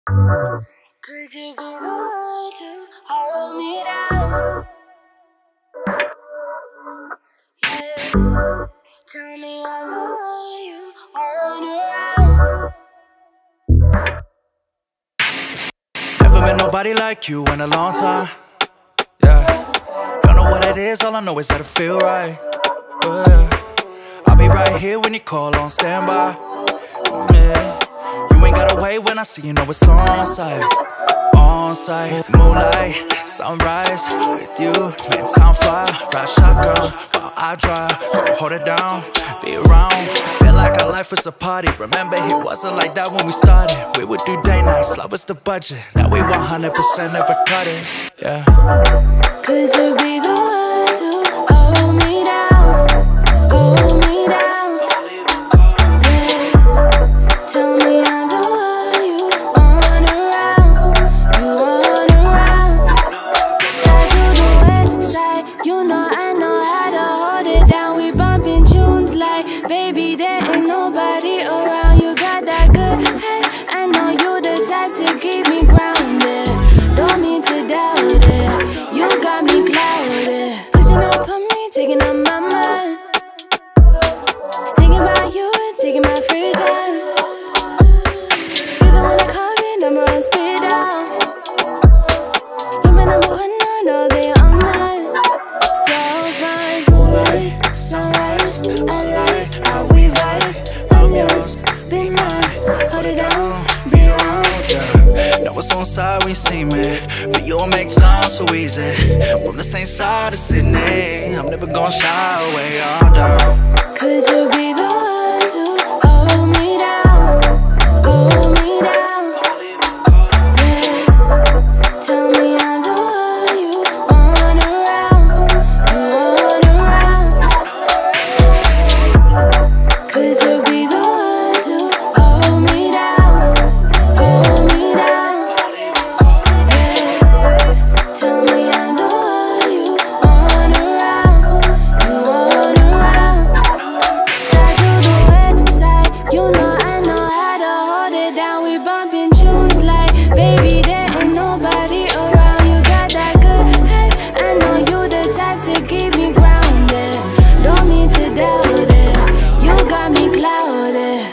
Could you be the one to hold me down? Yeah. Tell me I'm the one you want around. Never met nobody like you in a long time. Yeah. Don't know what it is, all I know is that it feel right. Yeah. I'll be right here when you call on standby. Yeah. You ain't gotta wait when I see you know it's on site. On site, moonlight, sunrise. With you, make time fly. Ride shotgun while I drive. Go hold it down, be around. Feel like our life was a party. Remember it wasn't like that when we started. We would do day nights, love was the budget. Now we 100% never cut it. Yeah. Could you be the one to hold me down? Hold me down. Yeah. Tell me I'm the one you want around. You want around. Try to the west side. You know I know how to hold it down. We bumping tunes like baby, there ain't nobody around. You got that good head. I know you the type to keep me grounded. Don't mean to doubt it. You got me clouded. Pushing up on me, taking up my mind. Thinking about you and taking my free time. You're the one I call, get number on speed down. You're my number one, I know that you're on mine. So fine. Moonlight, sunrise, I like how we vibe. I'm yours, be mine, hold it down, be around. Yeah. Know what's on side we see me. But you'll make time so easy. From the same side of Sydney, I'm never gonna shy away, oh no. Could you be the one to hold me down? Hold me down. Yeah. Tell me I'm the one you want around. You want around. Could you be the one to hold me down? Hold me down. Yeah. Tell me I'm the one you want around. You want around. Try to the west side. You know I know how to hold it down. We bumping tunes like baby, there ain't nobody around. You got that good head. I know you the type to keep me grounded. Don't mean to doubt it. You got me clouded.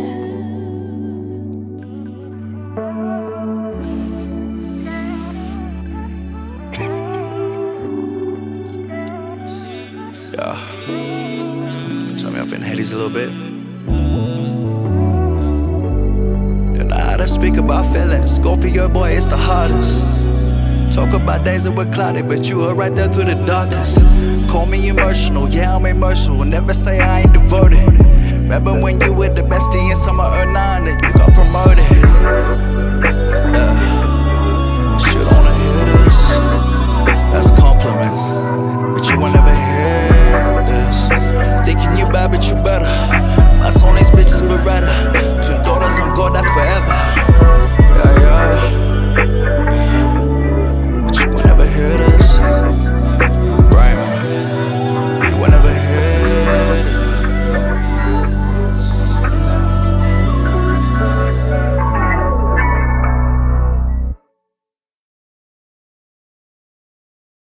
Yeah. Turn me up in headies a little bit. Don't know how to speak about feelings. Go for your boy, it's the hardest. Talk about days that were clouded, but you were right there through the darkest. Call me emotional, yeah I'm emotional. Never say I ain't devoted. Remember when you were the bestie in summer or